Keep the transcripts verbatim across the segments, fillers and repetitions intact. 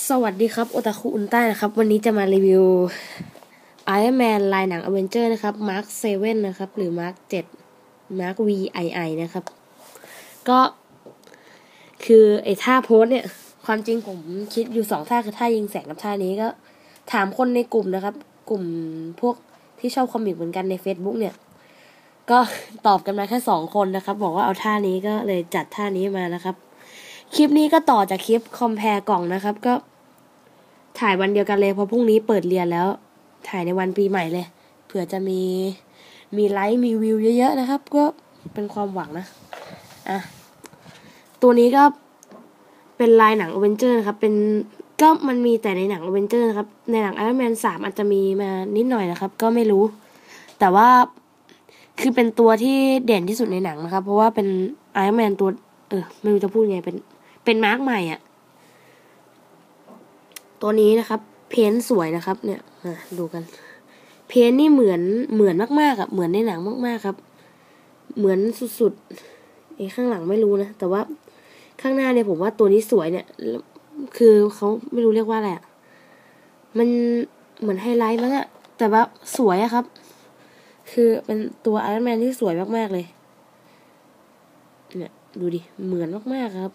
สวัสดีครับโอตาคุอุลตร้านะครับวันนี้จะมารีวิว Iron Man ลายหนัง Avenger นะครับ Mark เซเว่นนะครับหรือ Mark เจ็ด Mark วี ไอ ไอ นะครับก็คือไอ้ท่าโพสเนี่ยความจริงผมคิดอยู่สองท่าคือท่ายิงแสงกับท่านี้ก็ถามคนในกลุ่มนะครับกลุ่มพวกที่ชอบคอมิกเหมือนกันใน Facebook เนี่ยก็ตอบกันมาแค่สองคนนะครับบอกว่าเอาท่านี้ก็เลยจัดท่านี้มานะครับคลิปนี้ก็ต่อจากคลิปคอมแพร์กล่องนะครับก็ถ่ายวันเดียวกันเลยเพราะพรุ่งนี้เปิดเรียนแล้วถ่ายในวันปีใหม่เลยเผื่อจะมีมีไลค์มีวิวเยอะๆนะครับก็เป็นความหวังนะอ่ะตัวนี้ก็เป็นลายหนัง Avenger นะครับเป็นก็มันมีแต่ในหนัง Avenger นะครับในหนัง Iron Man สามอาจจะมีมานิดหน่อยนะครับก็ไม่รู้แต่ว่าคือเป็นตัวที่เด่นที่สุดในหนังนะครับเพราะว่าเป็น Iron Man ตัวเออไม่รู้จะพูดไงเป็นเป็นมาร์กใหม่อ่ะตัวนี้นะครับเพ้นสวยนะครับเนี่ยมาดูกันเพ้นนี่เหมือนเหมือนมากๆอ่ะเหมือนในหนังมากๆครับเหมือนสุดๆไอ้ข้างหลังไม่รู้นะแต่ว่าข้างหน้าเนี่ยผมว่าตัวนี้สวยเนี่ยคือเขาไม่รู้เรียกว่าอะไรอ่ะมันเหมือนไฮไลท์มั้งอ่ะแต่ว่าสวยอะครับคือเป็นตัวไอรอนแมนที่สวยมากๆเลยเนี่ยดูดิเหมือนมากๆครับ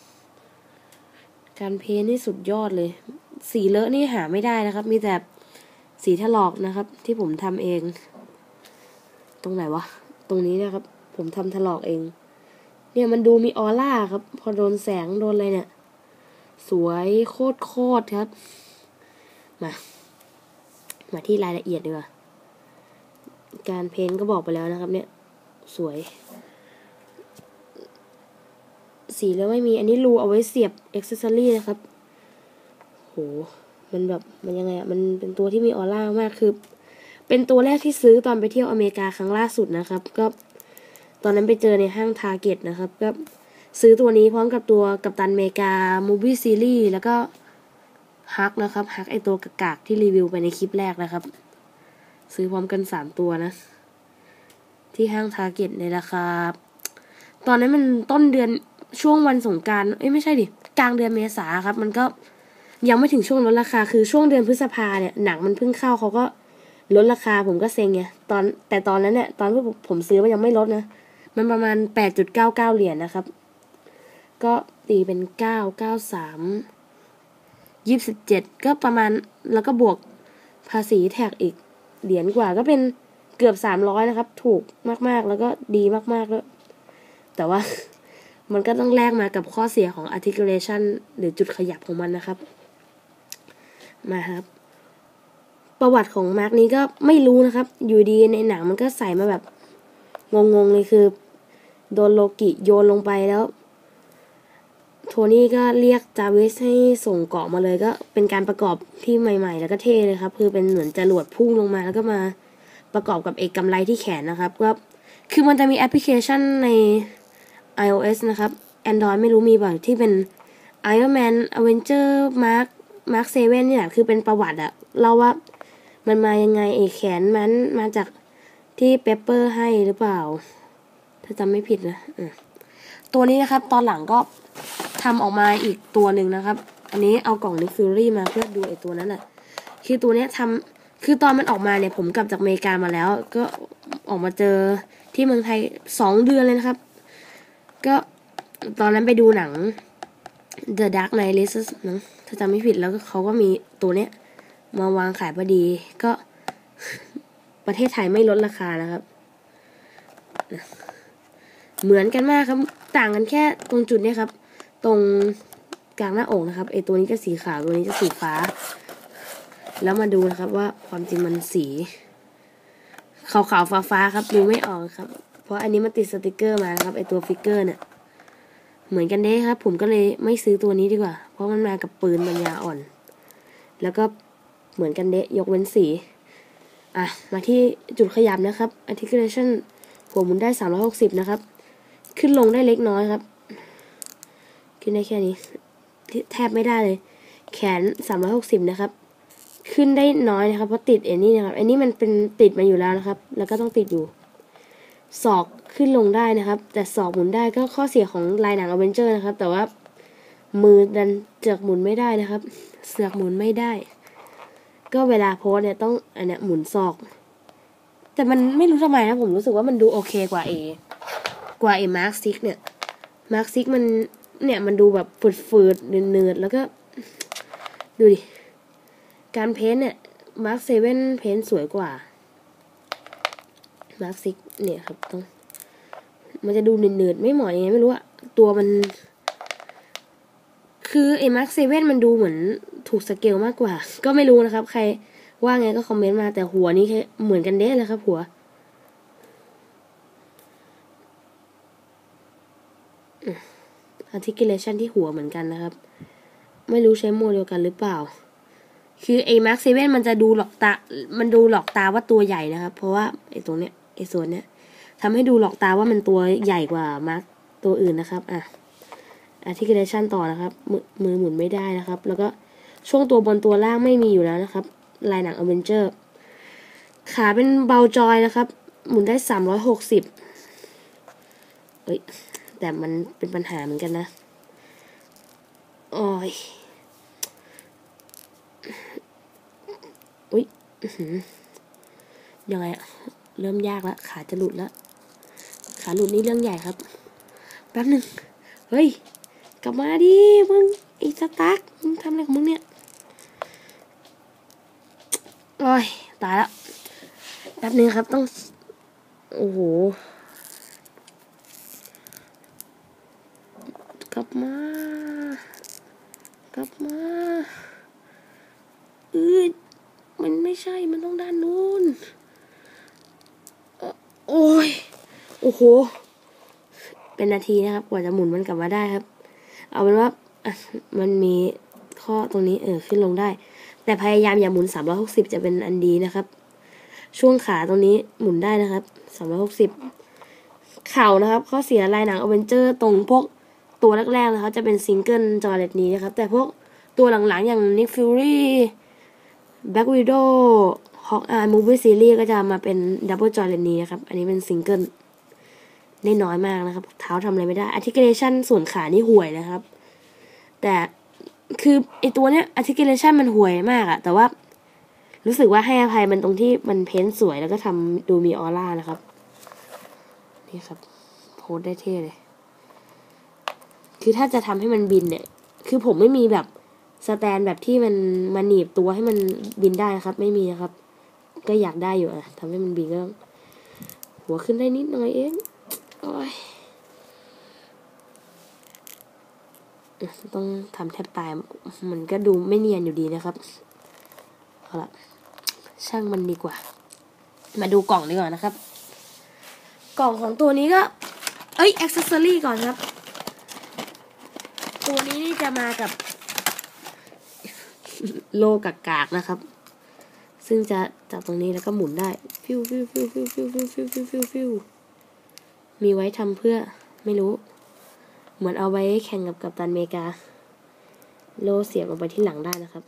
การเพ้นนี่สุดยอดเลยสีเลอะนี่หาไม่ได้นะครับมีแต่สีถลอกนะครับที่ผมทำเองตรงไหนวะตรงนี้นะครับผมทำถลอกเองเนี่ยมันดูมีออร่าครับพอโดนแสงโดนอะไรเนี่ยสวยโคตรโคตรครับมามาที่รายละเอียดดีกว่าการเพ้นก็บอกไปแล้วนะครับเนี่ยสวยสีแล้วไม่มีอันนี้รูเอาไว้เสียบอ็อกเซสซอรี่นะครับโหมันแบบมันยังไงอ่ะมันเป็นตัวที่มีออร่ามากคือเป็นตัวแรกที่ซื้อตอนไปเที่ยวอเมริกาครั้งล่าสุดนะครับก็ตอนนั้นไปเจอในห้างทาร์เก็ตนะครับก็ซื้อตัวนี้พร้อมกับตัวกัปตันอเมริกามูฟวี่ซีรีส์แล้วก็ฮักนะครับฮักไอตัวกากๆที่รีวิวไปในคลิปแรกนะครับซื้อพร้อมกันสามตัวนะที่ห้างทาร์เก็ตในราคาตอนนั้นมันต้นเดือนช่วงวันสงกรานต์เอ้ยไม่ใช่ดิกลางเดือนเมษาครับมันก็ยังไม่ถึงช่วงลดราคาคือช่วงเดือนพฤษภาเนี่ยหนังมันเพิ่งเข้าเขาก็ลดราคาผมก็เซ็งไงตอนแต่ตอนนั้นเนี่ยตอนที่ผมซื้อมันยังไม่ลดนะมันประมาณ แปดจุดเก้าเก้า เหรียญนะครับก็ตีเป็นเก้า เก้า สาม ยี่สิบเจ็ดก็ประมาณแล้วก็บวกภาษีแท็กอีกเหรียญกว่าก็เป็นเกือบสามร้อยนะครับถูกมากๆแล้วก็ดีมากๆแล้วแต่ว่ามันก็ต้องแลกมากับข้อเสียของ articulation หรือจุดขยับของมันนะครับมาครับประวัติของมาร์กนี้ก็ไม่รู้นะครับอยู่ดีในหนังมันก็ใส่มาแบบงงๆเลยคือโดนโลกิโยนลงไปแล้วโทนี่ก็เรียกจาวิสให้ส่งเกาะมาเลยก็เป็นการประกอบที่ใหม่ๆแล้วก็เท่เลยครับคือเป็นเหมือนจรวดพุ่งลงมาแล้วก็มาประกอบกับเอกกำไลที่แขนนะครับก็คือมันจะมีแอปพลิเคชันใน iOS นะครับ Android ไม่รู้มีบ่างที่เป็น Iron Man Avenger Mark Mark เซเว่นเนี่ยคือเป็นประวัติอะเล่าว่ามันมายังไงเอกแขนมันมาจากที่เปปเปอร์ให้หรือเปล่าถ้าจำไม่ผิดนะตัวนี้นะครับตอนหลังก็ทำออกมาอีกตัวหนึ่งนะครับอันนี้เอากล่องนิกฟิลลี่มาเพื่อดูไอ้ตัวนั้นแหละคือตัวนี้ทำคือตอนมันออกมาเนี่ยผมกลับจากอเมริกามาแล้วก็ออกมาเจอที่เมืองไทยสองเดือนเลยนะครับก็ตอนนั้นไปดูหนัง The Dark Knight Rises นะถ้าจำไม่ผิดแล้วก็เขาก็มีตัวเนี้ยมาวางขายพอดีก็ประเทศไทยไม่ลดราคานะครับเหมือนกันมากครับต่างกันแค่ตรงจุดนี้ครับตรงกลางหน้าอกนะครับไอตัวนี้จะสีขาวตัวนี้จะสีฟ้าแล้วมาดูนะครับว่าความจริงมันสีขาวๆฟ้าๆครับดูไม่ออกครับเพราะอันนี้มันติดสติกเกอร์มาครับไอตัวฟิกเกอร์เนี่ยเหมือนกันเด้ครับผมก็เลยไม่ซื้อตัวนี้ดีกว่าเพราะมันมากับปืนปัญญาอ่อนแล้วก็เหมือนกันเด้ยกเว้นสีอ่ะมาที่จุดขยับนะครับ articulation หัวหมุนได้สามร้อยหกสิบนะครับขึ้นลงได้เล็กน้อยครับขึ้นได้แค่นี้แทบไม่ได้เลยแขนสามร้อยหกสิบนะครับขึ้นได้น้อยนะครับเพราะติดไอ้นี่นะครับไอ้นี่มันเป็นติดมาอยู่แล้วนะครับแล้วก็ต้องติดอยู่ศอกขึ้นลงได้นะครับแต่ศอกหมุนได้ก็ข้อเสียของลายหนัง Avenger นะครับแต่ว่ามือดันเจือกหมุนไม่ได้นะครับเสือกหมุนไม่ได้ก็เวลาโพสเนี่ยต้องอันเนี้ยหมุนศอกแต่มันไม่รู้ทำไมนะผมรู้สึกว่ามันดูโอเคกว่าเอกว่าเอมาร์คซิกเนี่ยมาร์คซิกมันเนี่ยมันดูแบบฝืดๆเนืดๆแล้วก็ดูดิการเพ้นเนี่ยมาร์คเซเว่นเพ้นสวยกว่ามาร์คซิกเนี่ยครับต้องมันจะดูเนืดๆไม่เหมาะยังไงไม่รู้อะตัวมันคือไอ้มาร์คเซเว่นมันดูเหมือนถูกสเกลมากกว่าก็ไม่รู้นะครับใครว่าไงก็คอมเมนต์มาแต่หัวนี่แค่เหมือนกันเด้เลยครับหัวarticulation ที่หัวเหมือนกันนะครับไม่รู้ใช้โมเดียวกันหรือเปล่าคือไอ้มาร์คเซเว่นมันจะดูหลอกตามันดูหลอกตาว่าตัวใหญ่นะครับเพราะว่าไอ้ตรงเนี้ยไอ้ส่วนเนี้ยทำให้ดูหลอกตาว่ามันตัวใหญ่กว่ามาร์คตัวอื่นนะครับอ่ะ articulation ต่อนะครับมือมือหมุนไม่ได้นะครับแล้วก็ช่วงตัวบนตัวล่างไม่มีอยู่แล้วนะครับลายหนังอเวนเจอร์ขาเป็นเบาจอยนะครับหมุนได้สามร้อยหกสิบเอ้ยแต่มันเป็นปัญหาเหมือนกันนะโอ้ยอุ้ยยังไงอะเริ่มยากแล้วขาจะหลุดแล้วขาหลุดนี่เรื่องใหญ่ครับแป๊บหนึ่งเฮ้ยกลับมาดิมึงไอ้สตาร์กมึงทำอะไรของมึงเนี่ยโอ้ยตายแล้วแป๊บนึงครับต้องโอ้โหกลับมากลับมาอืดมันไม่ใช่มันต้องด้านนู้นโอ้ยโอ้โหเป็นนาทีนะครับกว่าจะหมุนมันกลับมาได้ครับเอาเป็นว่ามันมีข้อตรงนี้เออขึ้นลงได้แต่พยายามอย่าหมุนสามร้อยหกสิบจะเป็นอันดีนะครับช่วงขาตรงนี้หมุนได้นะครับสามร้อยหกสิบเข่านะครับข้อเสียลายหนังอเวนเจอร์ตรงพวกตัวแรกๆนะครับจะเป็นซิงเกิลจอเลตนี้นะครับแต่พวกตัวหลังๆอย่าง Nick Fury Black Widow Hawkeye Movie Series ก็จะมาเป็นดับเบิลจอเลตนี้นะครับอันนี้เป็นซิงเกิลได้น้อยมากนะครับเท้าทำอะไรไม่ได้ articulation ส่วนขานี่ห่วยนะครับแต่คือไอตัวเนี้ย articulation มันห่วยมากอะแต่ว่ารู้สึกว่าให้อภัยมันตรงที่มันเพ้นสวยแล้วก็ทำดูมีออร่านะครับนี่ครับโพสได้เท่เลยคือถ้าจะทำให้มันบินเนี่ยคือผมไม่มีแบบสแตนแบบที่มันมาหนีบตัวให้มันบินได้นะครับไม่มีนะครับก็อยากได้อยู่อะทำให้มันบินก็หัวขึ้นได้นิดหน่อยเองโอ้ยต้องทำแทบตายมันก็ดูไม่เนียนอยู่ดีนะครับเอาละช่างมันดีกว่ามาดูกล่องดีกว่านะครับกล่องของตัวนี้ก็เอ้ย accessory ก่อนครับตัวนี้นี่จะมากับโลกากากนะครับซึ่งจะจากตรงนี้แล้วก็หมุนได้ฟิวฟิวฟิวฟิวฟิวฟิวฟิวฟิวฟิวฟิวมีไว้ทำเพื่อไม่รู้เหมือนเอาไว้แข่งกับกัปตันอเมริกาโลเสียบลงไปที่หลังได้นะครับ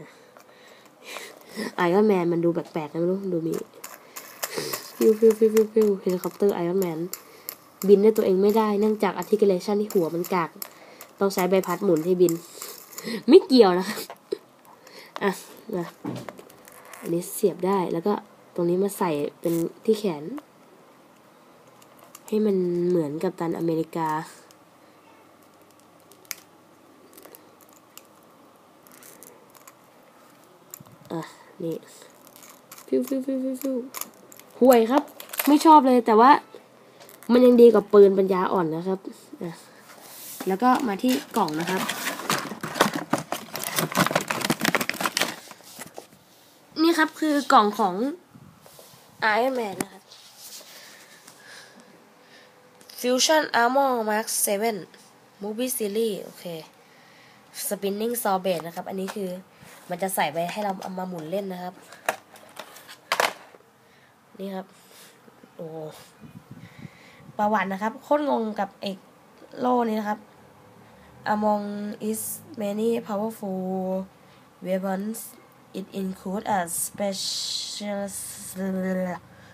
ไอรอนแมนมันดูแปลกๆนะไม่รู้ดูมีฟิวฟิวฟิวฟิวฟิวเฮลิคอปเตอร์ไอรอนแมนบินด้วยตัวเองไม่ได้เนื่องจาก articulation ที่หัวมันกากต้องใช้ใบพัดหมุนให้บินไม่เกี่ยวนะครับอ่ะมาอันนี้เสียบได้แล้วก็ตรงนี้มาใส่เป็นที่แขนให้มันเหมือนกัปตันอเมริกาอ่ะนี่ฟิวฟิวฟิวฟิวฟิวห่วยครับไม่ชอบเลยแต่ว่ามันยังดีกว่าปืนปัญญาอ่อนนะครับอ่ะแล้วก็มาที่กล่องนะครับนี่ครับคือกล่องของ Iron Man นะครับ Fusion Armor Mark เซเว่น Movie Series โอเค Spinning Saw Blade นะครับอันนี้คือมันจะใส่ไปให้เราเอามาหมุนเล่นนะครับนี่ครับโอ้ประวัตินะครับโคตรงงกับเอกโล่นี้นะครับ Among its many powerful weapons it includes a special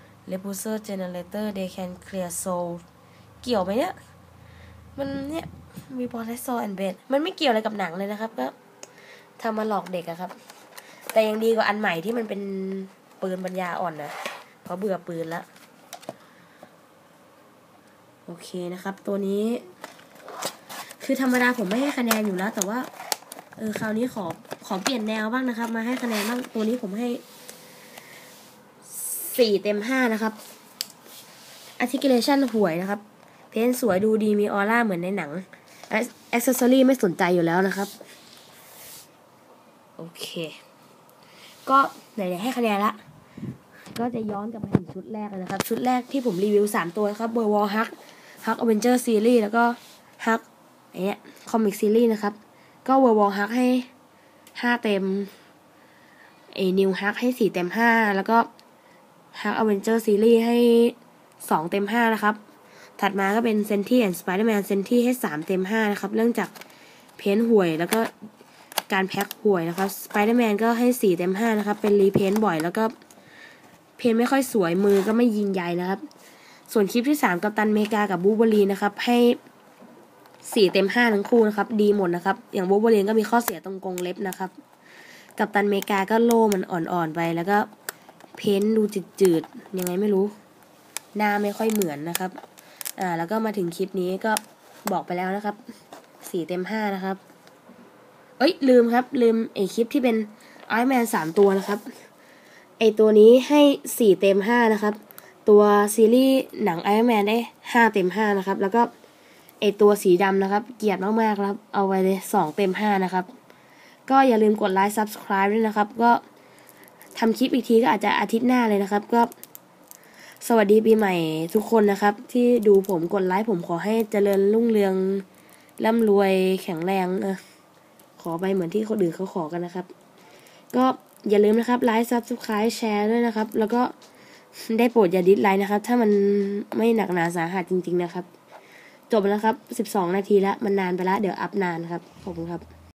repulsor generator they can clear soul เกี่ยวไหมเนี่ยมันเนี่ยมีบอลและซอแอนเบดมันไม่เกี่ยวอะไรกับหนังเลยนะครับก็ทำมาหลอกเด็กอะครับแต่ยังดีกว่าอันใหม่ที่มันเป็นปืนปัญญาอ่อนนะเพราะเบื่อปืนแล้วโอเคนะครับตัวนี้คือธรรมดาผมไม่ให้คะแนนอยู่แล้วแต่ว่าเออคราวนี้ขอขอเปลี่ยนแนวบ้างนะครับมาให้คะแนนบ้างตัวนี้ผมให้สี่เต็มห้านะครับ articulation ห่วยนะครับเพนสวยดูดีมีออร่าเหมือนในหนัง accessory ไม่สนใจอยู่แล้วนะครับโอเคก็ไหนๆให้คะแนนละก็จะย้อนกลับมาถึงชุดแรกเลยนะครับชุดแรกที่ผมรีวิวสามตัวครับ Werewolf Hulk Hulk Avenger Series แล้วก็ Hulk ไอ้เนี้ย Comic Series นะครับก็ Werewolf Hulk ให้ห้าเต็มไอ้ New Hulk ให้สี่เต็มห้าแล้วก็ Hulk Avenger Series ให้สองเต็มห้านะครับถัดมาก็เป็น Sentry and Spider-Man Sentry ให้สามเต็มห้านะครับเรื่องจากเพ้นห่วยแล้วก็การแพ็คห่วยนะครับ Spider-Man ก็ให้สี่เต็มห้านะครับเป็นรีเพนบ่อยแล้วก็เพนไม่ค่อยสวยมือก็ไม่ยิงใหญ่นะครับส่วนคลิปที่สามกัปตันอเมริกากับบูล์ฟเวอรีนนะครับให้สี่เต็มห้าทั้งคู่นะครับดีหมดนะครับอย่างบูล์ฟเวอรีนก็มีข้อเสียตรงกรงเล็บนะครับกัปตันอเมริกาก็โล่มันอ่อนๆไปแล้วก็เพ้นดูจืดๆยังไงไม่รู้หน้าไม่ค่อยเหมือนนะครับอ่าแล้วก็มาถึงคลิปนี้ก็บอกไปแล้วนะครับสี่เต็มห้านะครับเอ้ยลืมครับลืมไอคลิปที่เป็นไอรอนแมนสามตัวนะครับไอตัวนี้ให้สี่เต็มห้านะครับตัวซีรีส์หนังไอรอนแมนได้ห้าเต็มห้านะครับแล้วก็ไอตัวสีดำนะครับเกลียดมากๆครับเอาไว้เลยสองเต็มห้านะครับก็อย่าลืมกดไลค์ ซับสไครบ์ ด้วยนะครับก็ทำคลิปอีกทีก็อาจจะอาทิตย์หน้าเลยนะครับก็สวัสดีปีใหม่ทุกคนนะครับที่ดูผมกดไลค์ผมขอให้เจริญรุ่งเรืองร่ำรวยแข็งแรงเออขอไปเหมือนที่คนอื่นเขาขอกันนะครับก็อย่าลืมนะครับไลค์ ซับสไครบ์ แชร์ด้วยนะครับแล้วก็ได้โปรดอย่าดิสไลค์นะครับถ้ามันไม่หนักหนาสาหัสจริงๆนะครับจบแล้วครับสิบสองนาทีแล้วมันนานไปแล้วเดี๋ยวอัพนานครับขอบคุณครับ